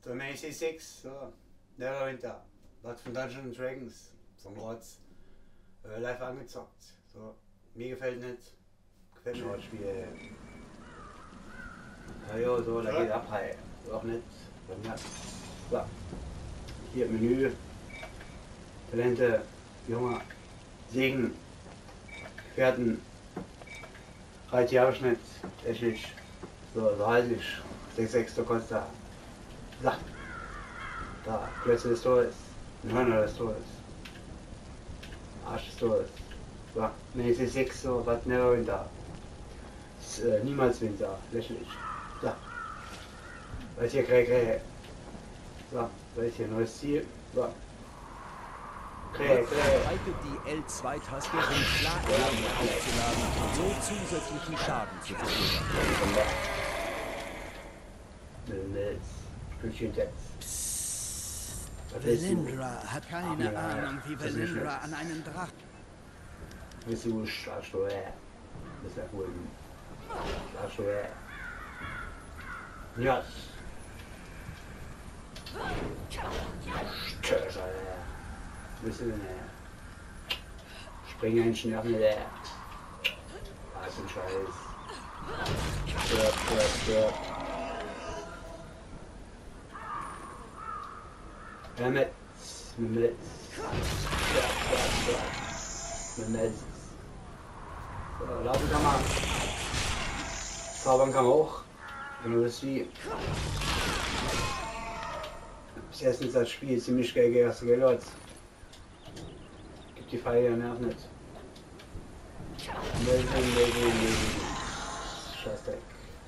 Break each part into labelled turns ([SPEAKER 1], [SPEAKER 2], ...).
[SPEAKER 1] So Macy 6, so Neverwinter, was von Dungeons Dragons, vom Rotz, live angezockt. So, mir gefällt nicht. Gefällt mir das Spiel. Ja, jo, so, da geht ab, hey. Auch nicht. So, hier Menü, Talente, Junge, Segen, Gefährten, Reitjahreschnitt, technisch, so heiß ich, 6,6 der kostet da, Klötze des Todes, ein Hörner des Todes, Arsch des Todes, so, Macy 6, so, was Neverwinter, niemals Winter, lächerlich, so, was hier Krähe, so, was hier neues Ziel, so, Krähe.
[SPEAKER 2] Haltet die L2-Taste, um Schlagarme aufzuladen und so zusätzlichen Schaden zu verursachen.
[SPEAKER 1] Stückchen jetzt.
[SPEAKER 3] Velindra hat keine Ahnung, wie Velindra an einen Drachen.
[SPEAKER 1] Bist du Schlagsteuer? Das ist ja wohl Schlagsteuer. Ja. Stößer. Bist du denn her? Spring ein Schnürchen der. Was ein Scheiß. Stirb. Mit. So, laufen kann man. Zaubern kann man auch. Wenn du das wie. Bis jetzt ist das Spiel ziemlich geil gelernt. Gibt die Pfeile ja nerv nicht. Scheißdreck.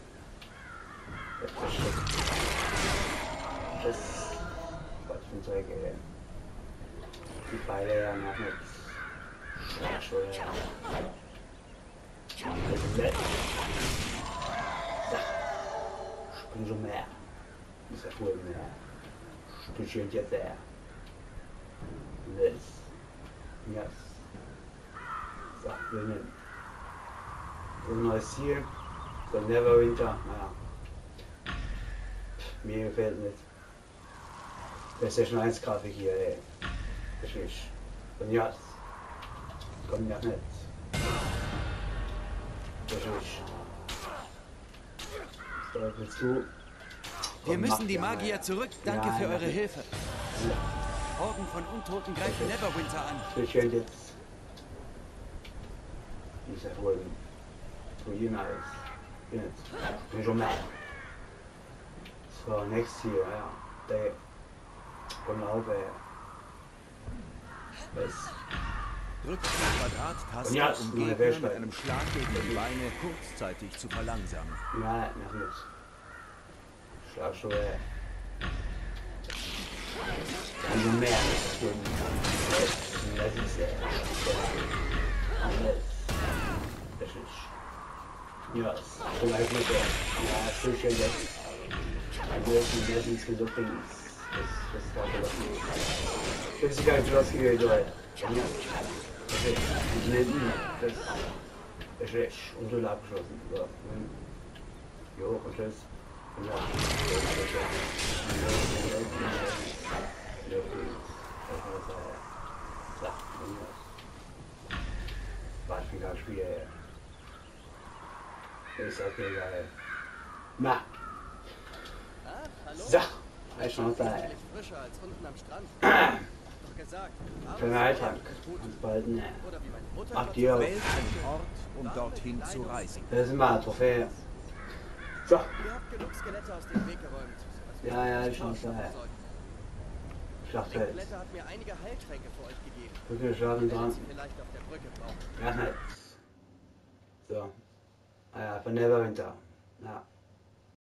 [SPEAKER 1] Das. Was für ein Zeug, ey. Die Pfeile ja nerv nicht. Schlagsteuer. Nett. Da. Spring schon mehr. Ist ja cool mehr. Stückchen jetzt her. Das. Ja. So, wir nehmen. So ein neues Ziel. So Neverwinter. Naja. Mir gefällt nicht. PlayStation 1 Grafik hier, ey. Richtig. Und ja. Kommt ja nicht. Richtig. So, willst du?
[SPEAKER 2] Wir müssen die Magier zurück. Danke
[SPEAKER 1] Ja,
[SPEAKER 2] für
[SPEAKER 1] ja.
[SPEAKER 2] eure Hilfe. Orden von Untoten greifen Neverwinter an.
[SPEAKER 1] Stückchen jetzt. Ist ja wohl Ruine ist. Jetzt. Bin schon mehr. So, next hier, ja. Der. Komm auf, ey. Was?
[SPEAKER 2] Drückt die Quadrat-Taste,
[SPEAKER 1] Ja,
[SPEAKER 2] um
[SPEAKER 1] meine
[SPEAKER 2] Gegner
[SPEAKER 1] Wäsche.
[SPEAKER 2] mit einem Schlag gegen die Beine kurzzeitig zu verlangsamen.
[SPEAKER 1] Ja, noch nicht. Schlagsteuer. Kann du mehr geben. Das ist das ist. Ja, vielleicht mit der. Ja, Stückchen jetzt. Die werden es so bringen. Das ist gerade was nicht. Das ist gar nicht losgewählt, Leute. Ja. Das ist nicht. Das ist und so abgeschlossen. So. Jo, und tschüss. Ja. Was für ein Spiel, ey. Ist okay, geil. Na. So, ich schon da, ey.
[SPEAKER 2] Frischer als unten am Strand. Doch gesagt,
[SPEAKER 1] Kleiner Alltag. Und bald, ne. Ach, dir.
[SPEAKER 2] wählt einen Ort, um dorthin zu reisen.
[SPEAKER 1] Das ist immer eine Trophäe. So.
[SPEAKER 2] Ihr habt genug Skelette aus dem Weg geräumt.
[SPEAKER 1] Ja, ich schon da, ey. Schlachtfeld.
[SPEAKER 2] Skelette hat mir einige Heiltränke für euch gegeben.
[SPEAKER 1] Wirklich schlafen dran.
[SPEAKER 2] Sie vielleicht auf der Brücke brauchen.
[SPEAKER 1] Ja, halt. So. Ah ja, von Neverwinter. Ja.